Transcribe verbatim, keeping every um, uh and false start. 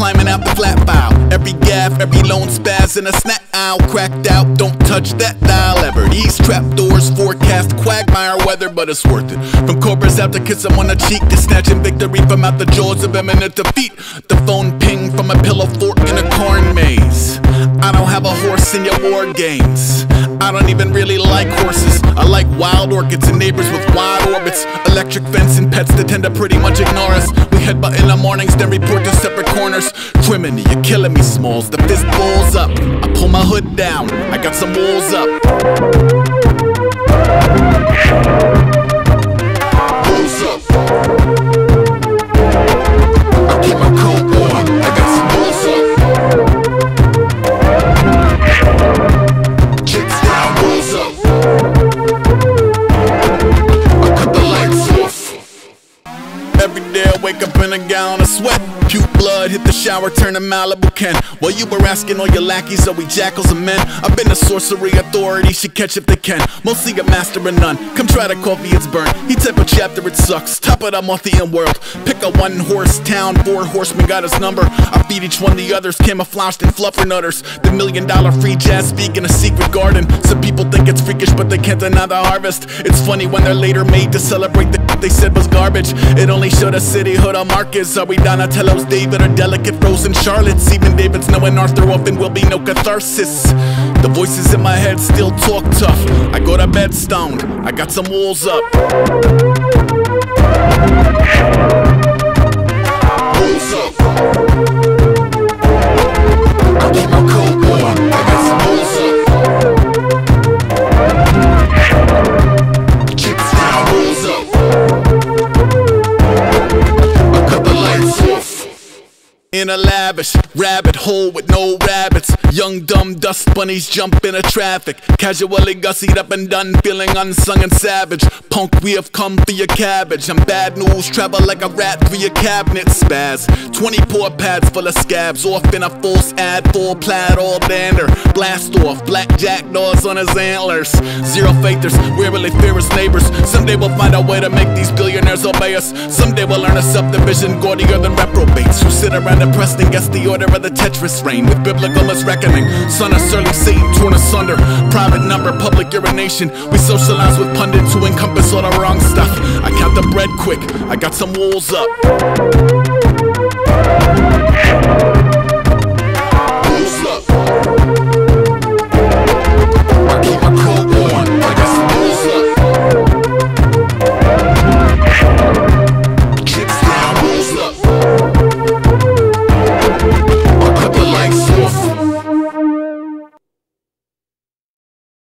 climbing out the flat file. Every gaff, every lone spaz in a snack aisle. Cracked out, don't touch that dial ever. These trapdoors forecast quagmire weather, but it's worth it. From cobras out to kiss them on the cheek, to snatching victory from out the jaws of imminent defeat. The phone ping from a pillow fort in a corn maze. I don't have a horse in your war games. I don't even really like horses. I like wild orchids and neighbors with wide orbits. Electric fence and pets that tend to pretty much ignore us. We headbutt in the mornings, then report to separate corners. Criminy, you're killing me, Smalls. The fist balls up. I pull my hood down. I got some walls up. Walls up. I keep my coat on. I got some walls up. Chicks down, walls up. I cut the lights off. Every day I wake up in a gallon of sweat. Puke blood, hit the shower, turn to Malibu Ken. While you were asking all your lackeys, are we jackals or men? I've been a sorcery authority, should catch if they can. Mostly a master of none, come try to coffee, it's burnt. He type of chapter, it sucks, top it, I'm off the in-world. Pick a one-horse town, four horsemen got his number. I feed each one the others, camouflaged in fluffernutters. The million dollar free jazz speak in a secret garden. Some people think it's freakish, but they can't deny the harvest. It's funny when they're later made to celebrate the they said was garbage. It only showed us cityhood on Marcus. Are we Donatello's David or delicate frozen Charlottes? Even David's knowing Arthur often will be no catharsis. The voices in my head still talk tough. I go to bed stoned, I got some walls up. Walls up. I keep my coat on, I got some walls up. Chicks down, walls up. In a lavish rabbit hole with no rabbits. Young dumb dust bunnies jump into traffic. Casually gussied up and done, feeling unsung and savage. Punk, we have come for your cabbage. I'm bad news, travel like a rat through your cabinet. Spaz, twenty poor pads full of scabs. Off in a false ad, full plaid, all dander. Blast off, black jackdaws on his antlers. Zero faithers, wearily fear his neighbors. Someday we'll find a way to make these billionaires obey us. Someday we'll learn a subdivision gaudier than reprobates who sit around depressed and guess the order of the Tetris reign. With biblical misreckoning, son of surly Satan torn asunder. Private number, public urination. We socialize with pundits who encompass all the wrong stuff. I count the bread quick, I got some walls up.